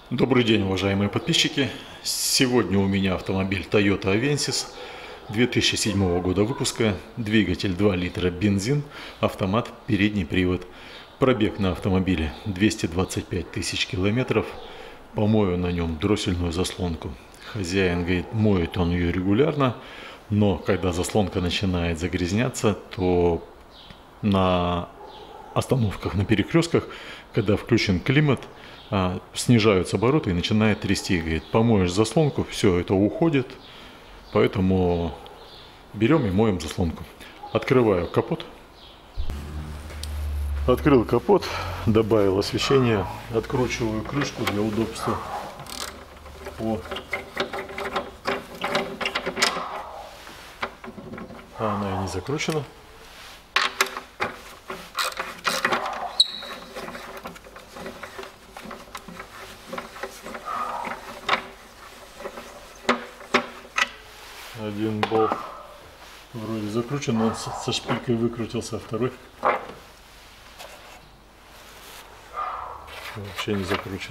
Добрый день, уважаемые подписчики! Сегодня у меня автомобиль Toyota Avensis 2007 года выпуска, двигатель 2 литра бензин, автомат, передний привод. Пробег на автомобиле 225 тысяч километров. Помою на нем дроссельную заслонку. Хозяин говорит, моет он ее регулярно, но когда заслонка начинает загрязняться, то на остановках, на перекрестках, когда включен климат, снижаются обороты и начинает трясти. Говорит, помоешь заслонку, все это уходит, поэтому берем и моем заслонку. Открываю капот. Открыл капот, добавил освещение, откручиваю крышку для удобства. Она и не закручена. Один болт вроде закручен, но он со шпилькой выкрутился, а второй вообще не закручен.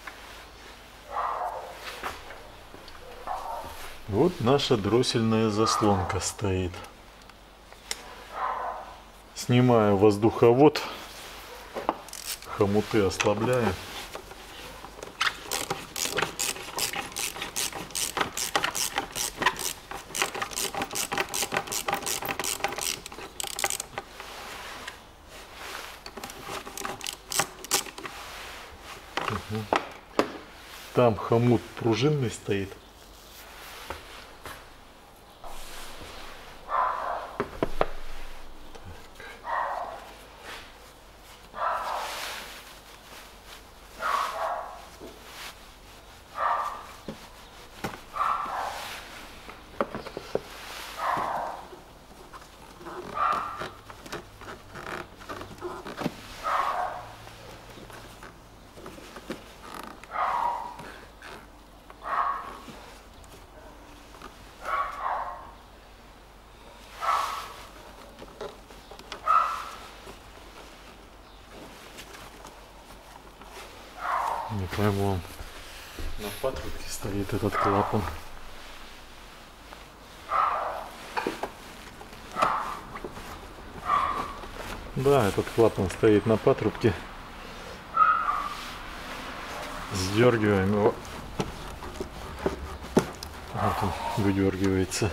Вот наша дроссельная заслонка стоит. Снимаю воздуховод, хомуты ослабляю. Там хомут пружинный стоит. Не пойму, он на патрубке стоит этот клапан. Да, этот клапан стоит на патрубке. Сдергиваем его. Вот он выдергивается.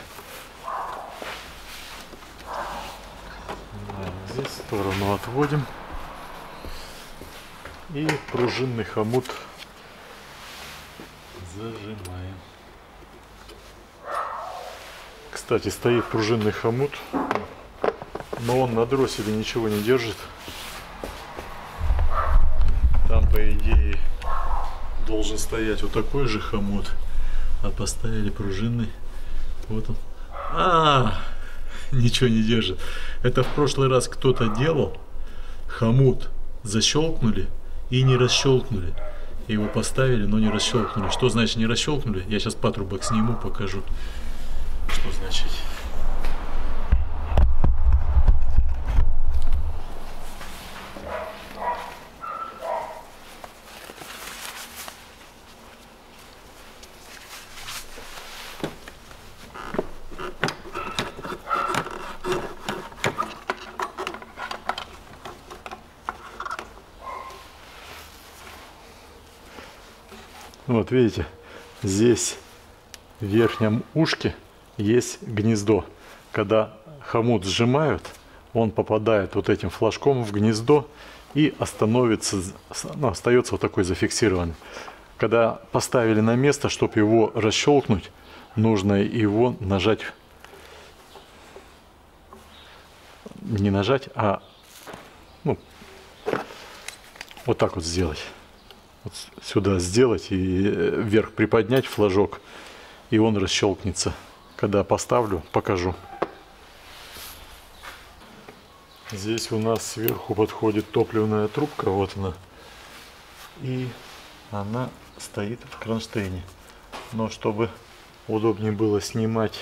Да, здесь в сторону отводим. И пружинный хомут зажимаем. Кстати, стоит пружинный хомут, но он на дросселе ничего не держит. Там, по идее, должен стоять вот такой же хомут, а поставили пружинный. Вот он. Ничего не держит. Это в прошлый раз кто-то делал. Хомут защелкнули и не расщелкнули. Его поставили, но не расщелкнули. Что значит не расщелкнули? Я сейчас патрубок сниму, покажу, что значит. Вот видите, здесь в верхнем ушке есть гнездо. Когда хомут сжимают, он попадает вот этим флажком в гнездо и остается вот такой зафиксированный. Когда поставили на место, чтобы его расщелкнуть, нужно его нажать, не нажать, а вот так вот сделать. Вот сюда сделать и вверх приподнять флажок, и он расщелкнется. Когда поставлю, покажу. Здесь у нас сверху подходит топливная трубка, вот она, и она стоит в кронштейне. Но чтобы удобнее было снимать,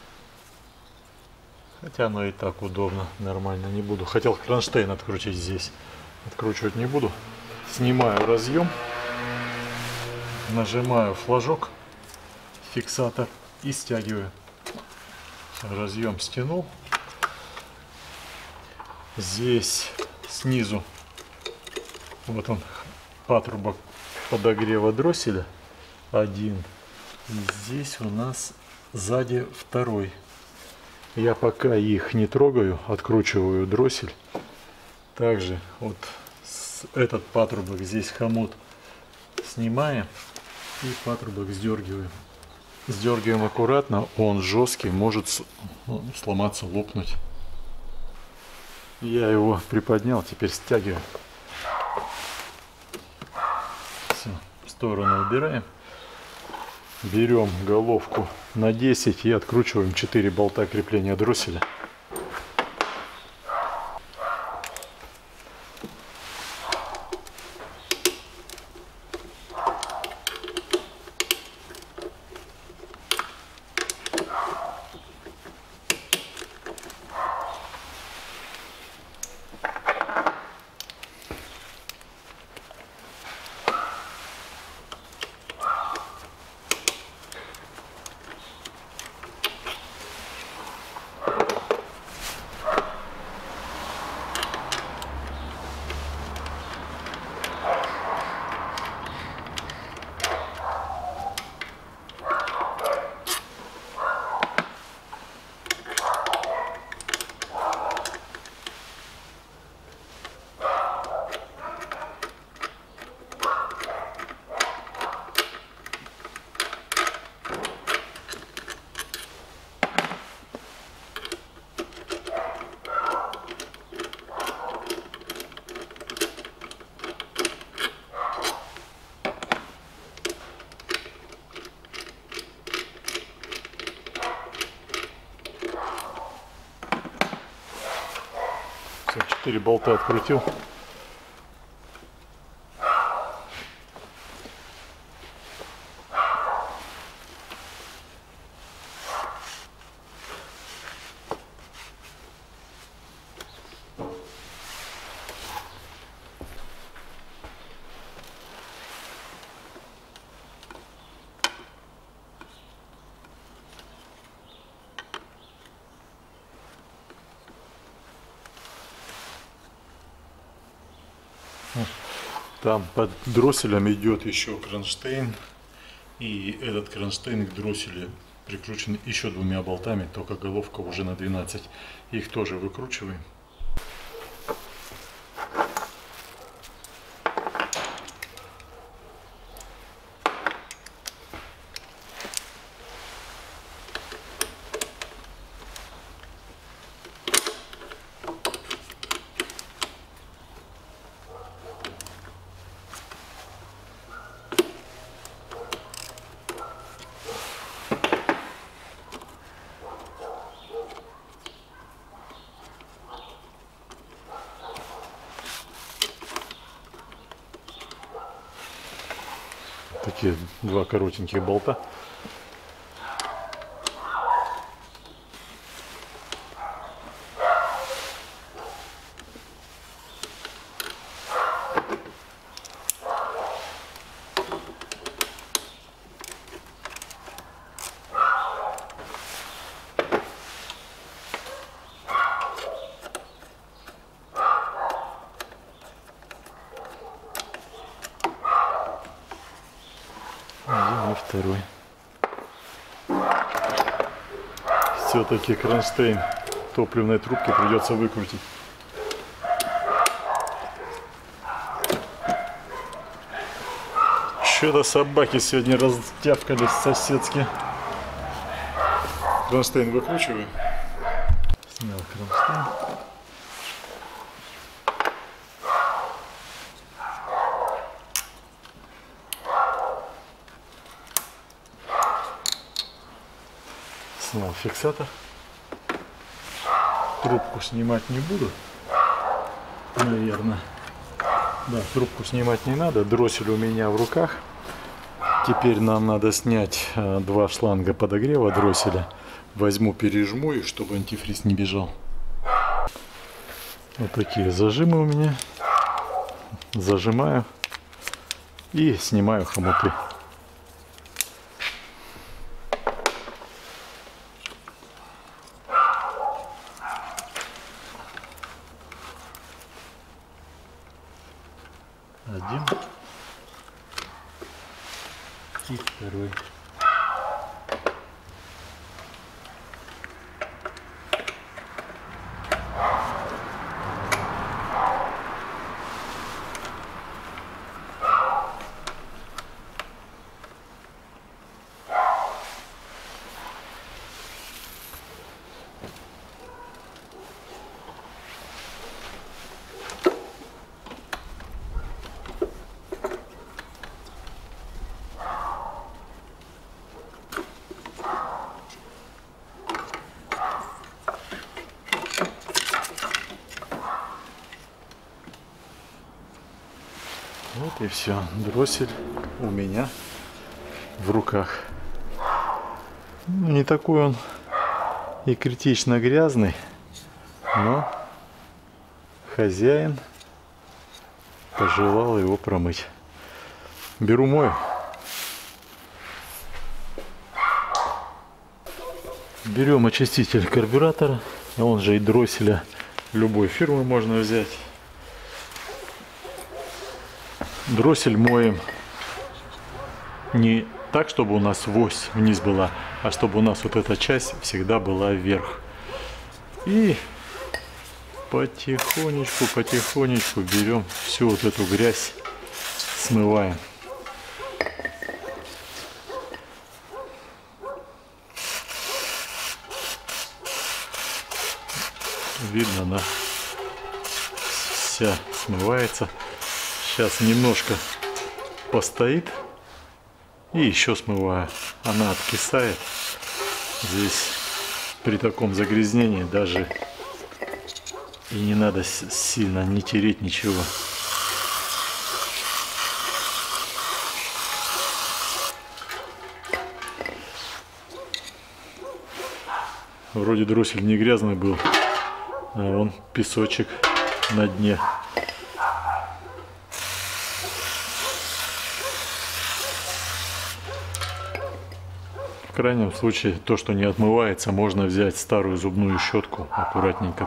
хотя оно и так удобно, нормально, не буду. Хотел кронштейн открутить здесь, откручивать не буду. Снимаю разъем. нажимаю флажок, фиксатор и стягиваю. Разъем стянул. Здесь снизу вот он, патрубок подогрева дросселя один. И здесь у нас сзади второй. Я пока их не трогаю, откручиваю дроссель. Также вот этот патрубок, здесь хомут снимаем и патрубок сдергиваем. Сдергиваем аккуратно, он жесткий, может сломаться, лопнуть. Я его приподнял, теперь стягиваю. Все, в сторону убираем. Берем головку на 10 и откручиваем 4 болта крепления дросселя. Все, 4 болта открутил. Там под дросселем идет еще кронштейн, и этот кронштейн к дросселю прикручен еще 2 болтами, только головка уже на 12. Их тоже выкручиваем. Такие 2 коротеньких болта. И второй. Все-таки кронштейн топливной трубки придется выкрутить. Что-то собаки сегодня раздявкались соседские. Кронштейн выкручиваю. Снял кронштейн. Снял фиксатор. Трубку снимать не буду, наверное. Да, трубку снимать не надо. Дроссель у меня в руках. Теперь нам надо снять 2 шланга подогрева дросселя. Возьму, пережму их, чтобы антифриз не бежал. Вот такие зажимы у меня. Зажимаю и снимаю хомуты. И второй. Вот и все. Дроссель у меня в руках. Ну, не такой он и критично грязный, но хозяин пожелал его промыть. Беру мою. Берем очиститель карбюратора, он же и дросселя любой фирмы можно взять. Дроссель моем не так, чтобы у нас ось вниз была, а чтобы у нас вот эта часть всегда была вверх. И потихонечку, потихонечку берем всю вот эту грязь, смываем. Видно, она вся смывается. Сейчас немножко постоит и еще смываю. Она откисает. Здесь при таком загрязнении даже и не надо сильно не тереть ничего. Вроде дроссель не грязный был, а вон песочек на дне. В крайнем случае, то, что не отмывается, можно взять старую зубную щетку, аккуратненько.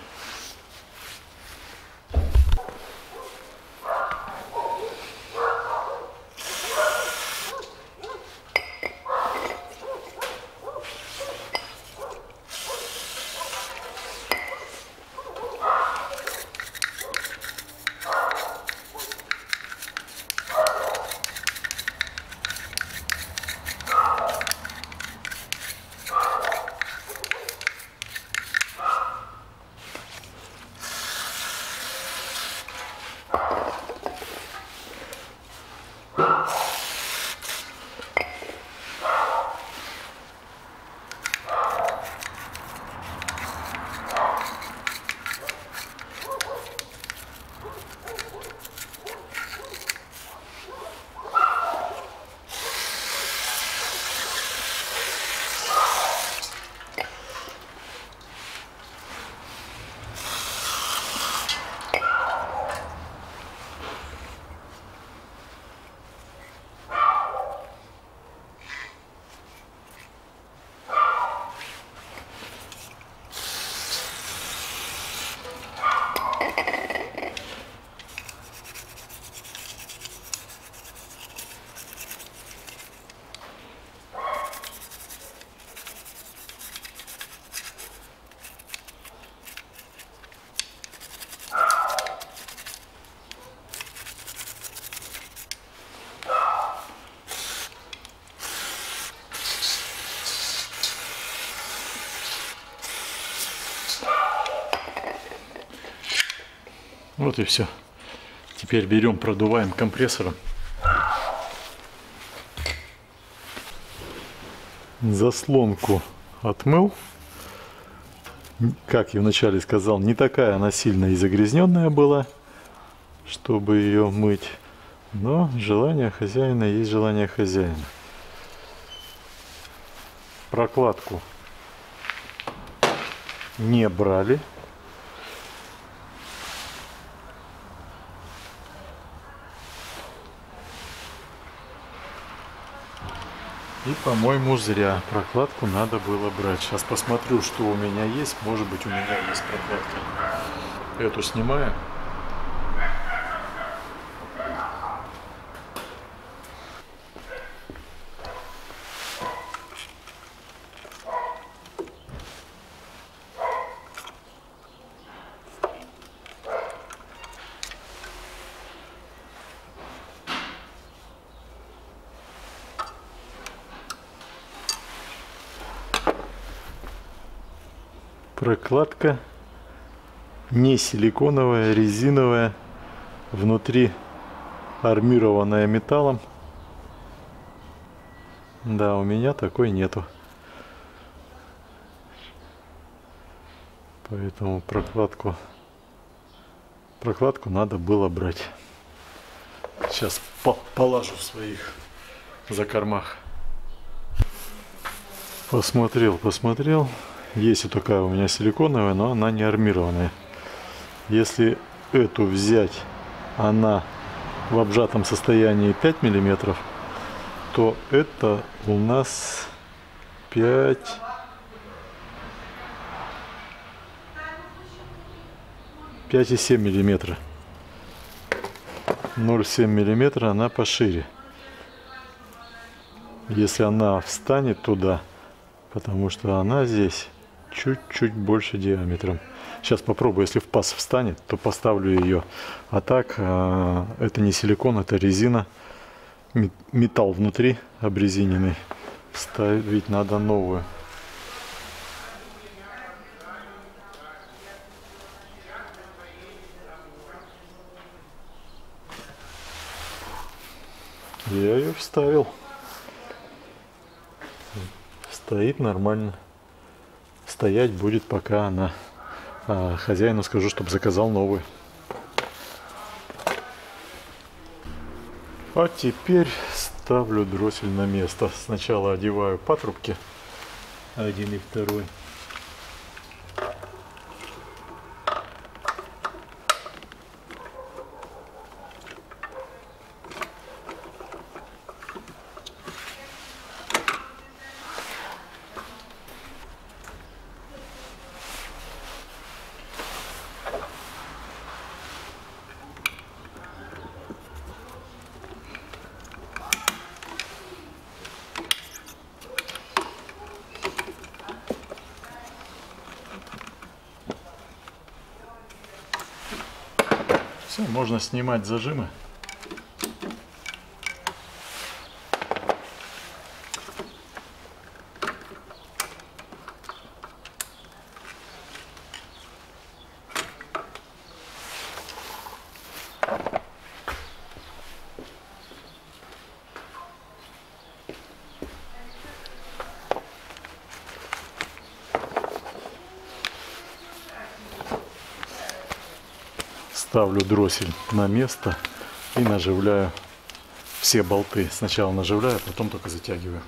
Вот и все. Теперь берем, продуваем компрессором. Заслонку отмыл. Как я вначале сказал, не такая она сильно и загрязненная была, чтобы ее мыть. Но желание хозяина есть желание хозяина. Прокладку не брали. И, по-моему, зря. Прокладку надо было брать. Сейчас посмотрю, что у меня есть. Может быть, у меня есть прокладка. Эту снимаю. Прокладка не силиконовая, резиновая, внутри армированная металлом. Да, у меня такой нету. Поэтому прокладку надо было брать. Сейчас положу в своих закромах. Посмотрел. Есть вот такая у меня силиконовая, но она не армированная. Если эту взять, она в обжатом состоянии 5 миллиметров, то это у нас 5,7 миллиметра. 0,7 миллиметра она пошире. Если она встанет туда, потому что она здесь чуть-чуть больше диаметром. Сейчас попробую, если в паз встанет, то поставлю ее. А так, это не силикон, это резина. Металл внутри обрезиненный. Ставить надо новую. Я ее вставил. Стоит нормально. Стоять будет, пока она. А хозяину скажу, чтобы заказал новую. А теперь ставлю дроссель на место. Сначала одеваю патрубки. Один и второй. Все, можно снимать зажимы. Ставлю дроссель на место и наживляю все болты. Сначала наживляю, потом только затягиваю.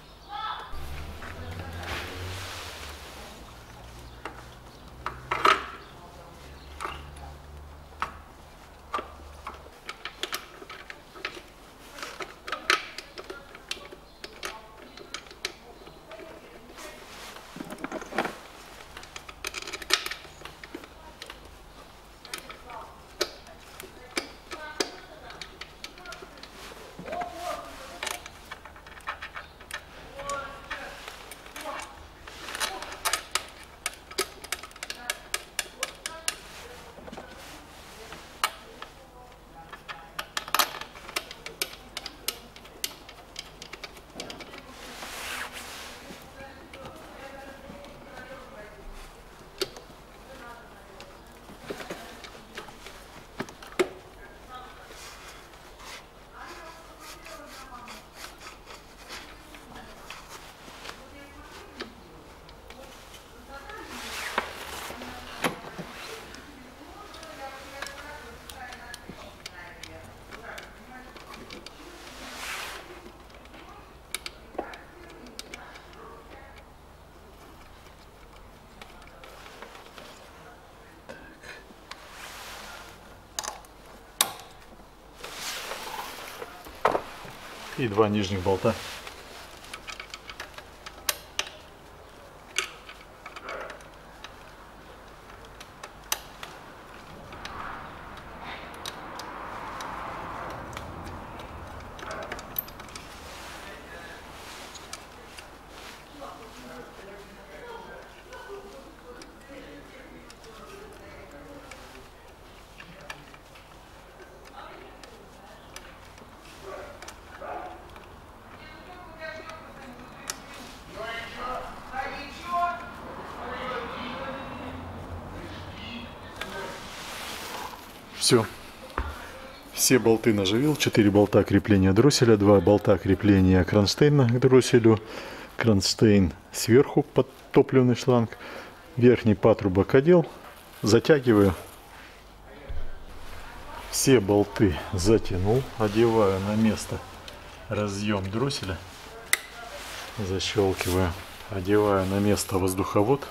И два нижних болта. Все. Все болты наживил. 4 болта крепления дросселя, 2 болта крепления кронштейна к дросселю. Кронштейн сверху под топливный шланг. Верхний патрубок одел. Затягиваю. Все болты затянул. Одеваю на место разъем дросселя. Защелкиваю. Одеваю на место воздуховод.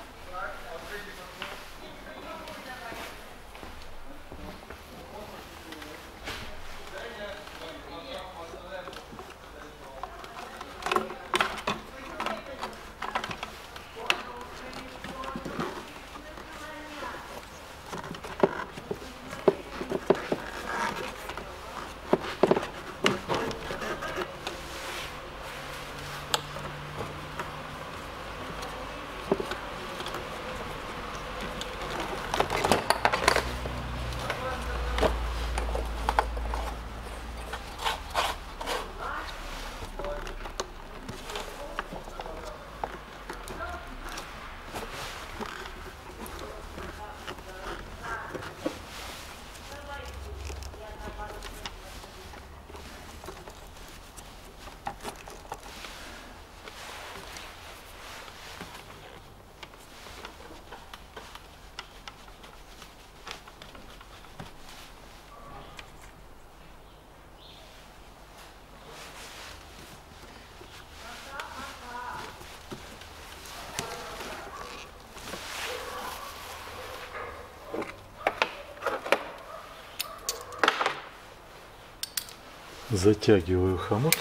Затягиваю хомут.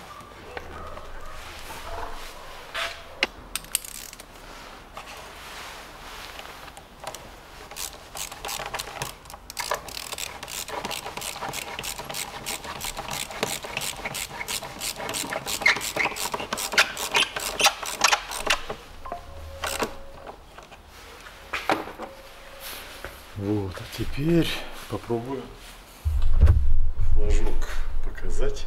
Вот, а теперь попробую флажок показать.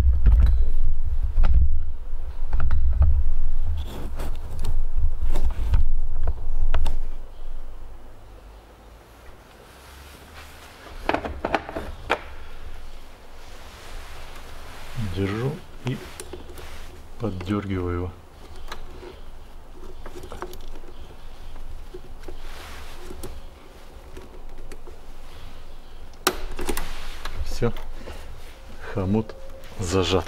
Держу и поддергиваю его. Все, хомут зажат.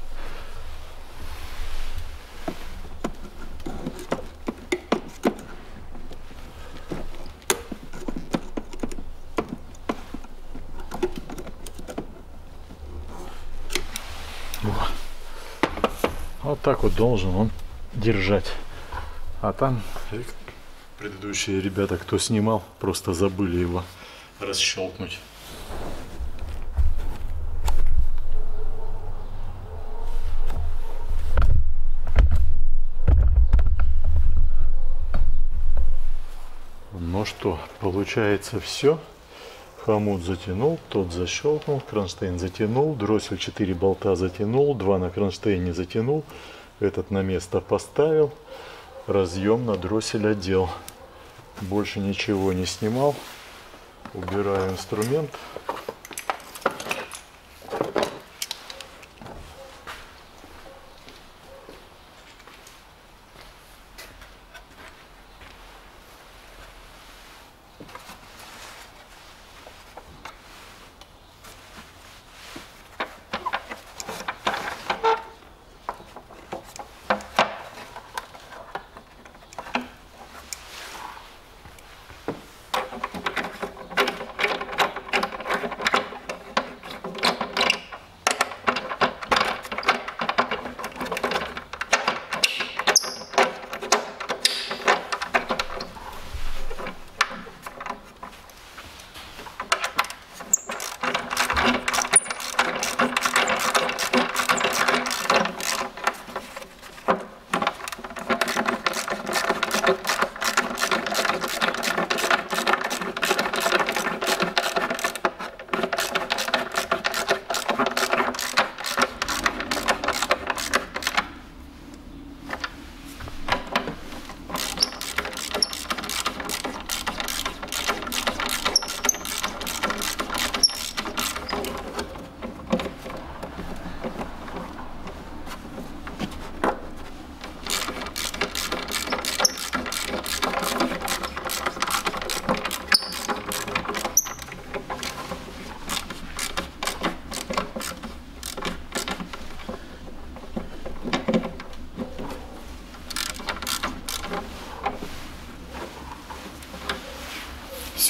Вот так вот должен он держать. А там предыдущие ребята, кто снимал, просто забыли его расщелкнуть. Ну что, получается все. Хомут затянул, тот защелкнул, кронштейн затянул, дроссель 4 болта затянул, 2 на кронштейне затянул, этот на место поставил, разъем на дроссель одел. Больше ничего не снимал. Убираю инструмент.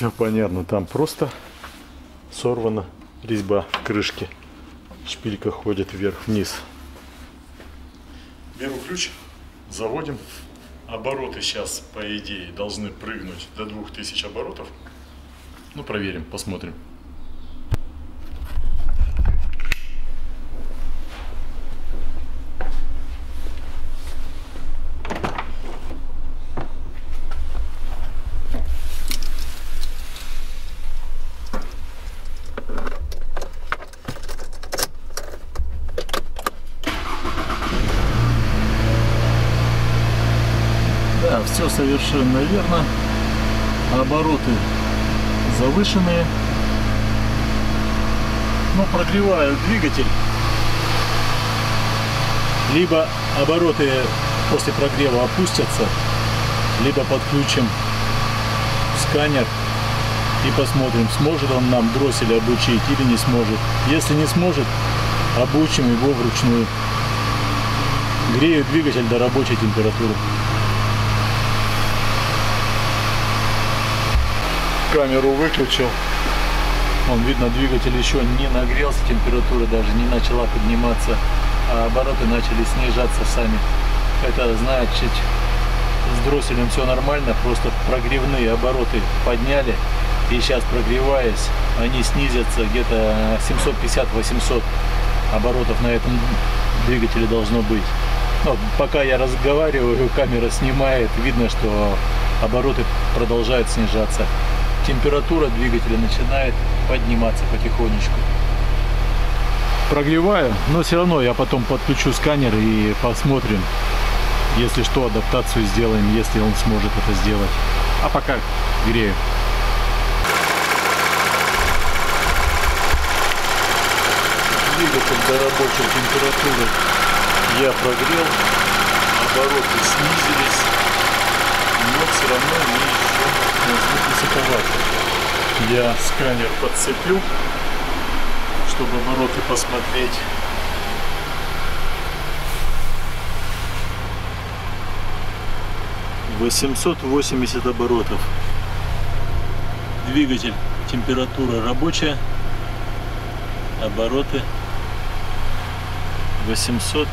Все понятно, там просто сорвана резьба в крышке. Шпилька ходит вверх-вниз. Беру ключ, заводим. Обороты сейчас, по идее, должны прыгнуть до 2000 оборотов. Ну, проверим, посмотрим. Да, все совершенно верно. Обороты завышенные. Но прогреваю двигатель. Либо обороты после прогрева опустятся, либо подключим сканер и посмотрим, сможет он нам дроссель обучить или не сможет. Если не сможет, обучим его вручную. Грею двигатель до рабочей температуры. Камеру выключил. Вон, видно, двигатель еще не нагрелся, температура даже не начала подниматься, а обороты начали снижаться сами. Это значит, с дросселем все нормально, просто прогревные обороты подняли, и сейчас, прогреваясь, они снизятся где-то 750-800 оборотов на этом двигателе должно быть. Но пока я разговариваю, камера снимает, видно, что обороты продолжают снижаться. Температура двигателя начинает подниматься потихонечку. Прогреваю, но все равно я потом подключу сканер и посмотрим. Если что, адаптацию сделаем, если он сможет это сделать. А пока грею. Двигатель до рабочей температуры я прогрел, обороты снизились, но все равно они еще высоковаты. Я сканер подцеплю, чтобы обороты посмотреть. — 880 оборотов. Двигатель, температура рабочая, обороты 880,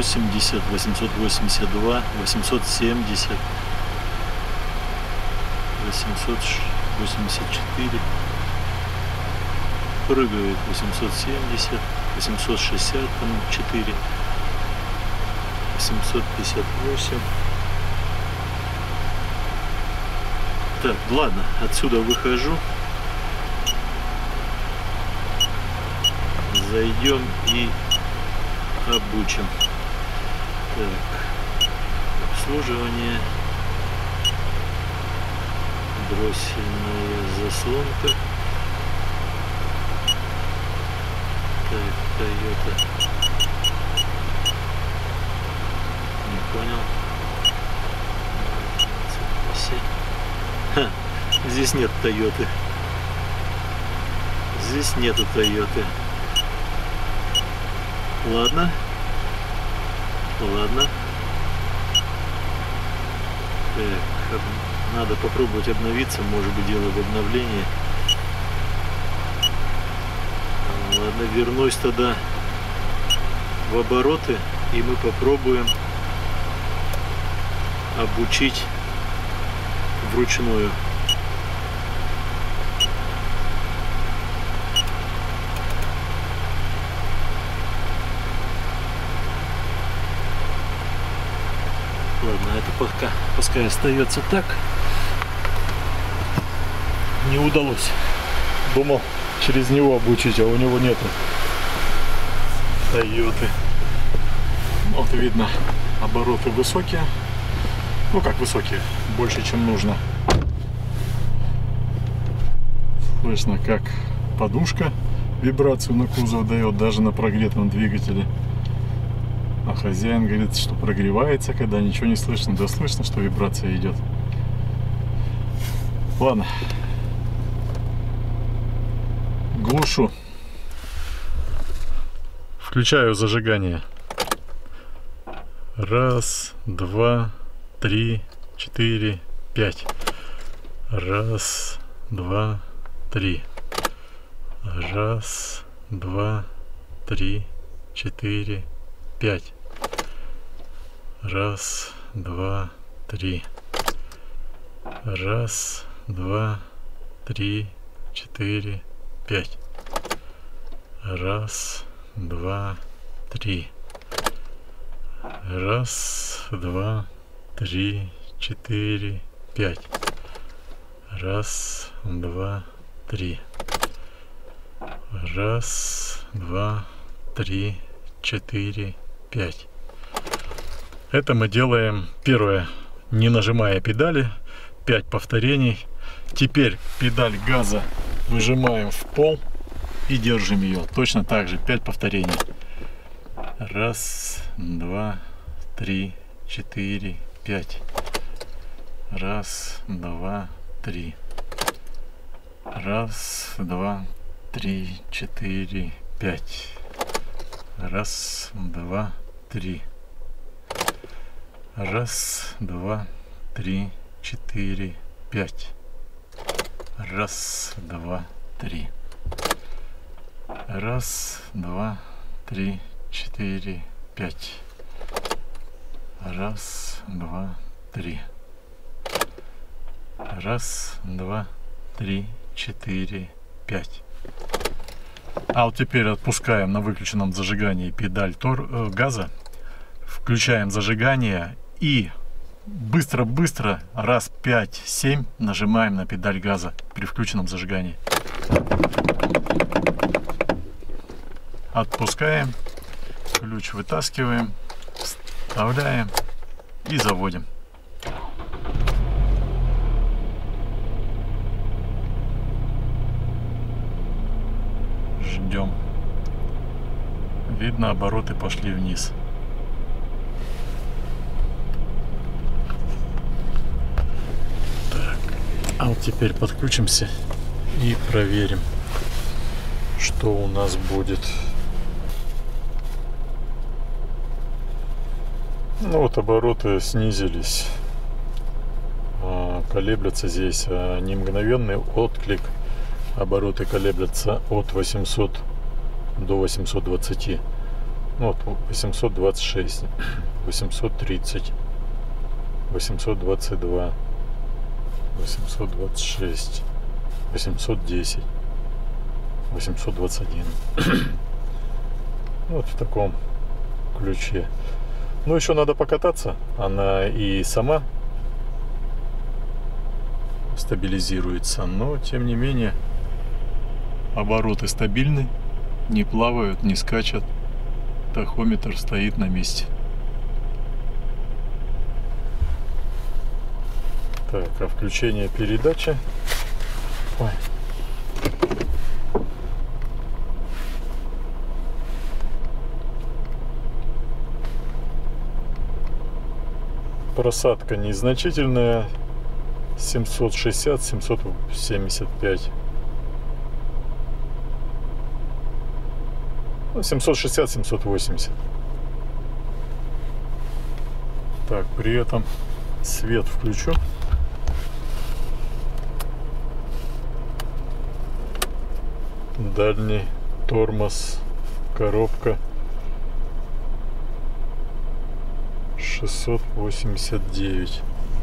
882, 870, 884, прыгает 870, 864, 858. Так, ладно, отсюда выхожу. Зайдем и обучим. Так, обслуживание, дроссельная заслонка. Так, Toyota. Не понял. Ха, здесь нет Toyota. Здесь нету Toyota. Ладно. Ладно. Так, надо попробовать обновиться. Может быть, дело в обновлении. Ладно, вернусь тогда в обороты, и мы попробуем обучить вручную. Ладно, это пока пускай остается так. Не удалось. Думал через него обучить, а у него нету Toyota. Вот видно, обороты высокие. Ну как высокие, больше чем нужно. Слышно, как подушка вибрацию на кузов дает, даже на прогретом двигателе. А хозяин говорит, что прогревается, когда ничего не слышно. Да слышно, что вибрация идет. Ладно. Глушу. Включаю зажигание. 1, 2, 3, 4, 5. 1, два, три. Раз, два, три, четыре, пять. Раз, два, три. Раз, два, три, четыре, пять. Раз, два, три. Раз, два, три, четыре, пять. Раз, два, три. Раз, два, три, четыре, пять. Это мы делаем первое, не нажимая педали, 5 повторений. Теперь педаль газа выжимаем в пол и держим ее. Точно так же 5 повторений. Раз, два, три, четыре, пять. Раз, два, три. Раз, два, три, четыре, пять. Раз, два, три. Раз, два, три, четыре, пять. Раз, два, три. Раз, два, три, четыре, пять. Раз, два, три. Раз, два, три, четыре, пять. А вот теперь отпускаем на выключенном зажигании педаль газа. Включаем зажигание и быстро-быстро раз 5-7 нажимаем на педаль газа при включенном зажигании. Отпускаем, ключ вытаскиваем, вставляем и заводим. Ждем. Видно, обороты пошли вниз. Так. А вот теперь подключимся и проверим, что у нас будет. Ну вот обороты снизились. Колеблется здесь не мгновенный отклик. Обороты колеблятся от 800 до 820. Вот 826, 830, 822, 826, 810, 821. Вот в таком ключе. Ну еще надо покататься. Она и сама стабилизируется, но тем не менее обороты стабильны, не плавают, не скачут. Тахометр стоит на месте. Так, а включение передачи. Ой. Просадка незначительная. 760-775. 760-780. Так, при этом свет включу. Дальний тормоз, коробка 689.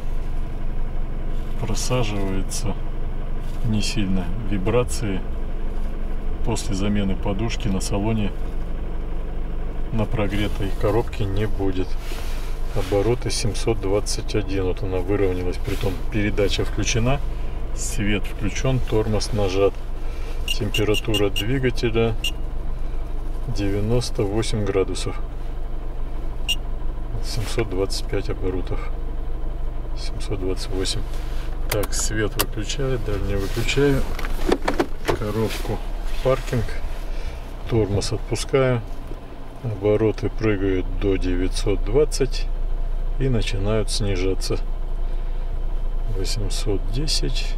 Просаживается не сильно. Вибрации после замены подушки на салоне на прогретой коробке не будет. Обороты 721. Вот она выровнялась, притом передача включена, свет включен, тормоз нажат. Температура двигателя 98 градусов. 725 оборотов. 728. Так, свет выключаю, дальний выключаю. Коробку в паркинг. Тормоз отпускаю. Обороты прыгают до 920 и начинают снижаться. 810,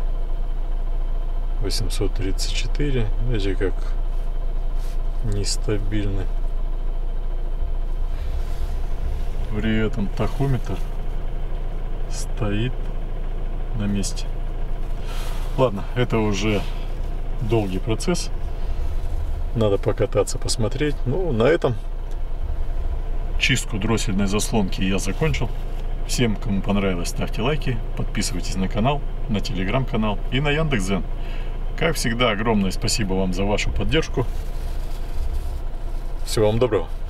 834. Видите, как нестабильны. При этом тахометр стоит на месте. Ладно, это уже долгий процесс. Надо покататься, посмотреть. Ну, на этом чистку дроссельной заслонки я закончил. Всем, кому понравилось, ставьте лайки, подписывайтесь на канал, на телеграм-канал и на Яндекс.Дзен. Как всегда, огромное спасибо вам за вашу поддержку. Всего вам доброго.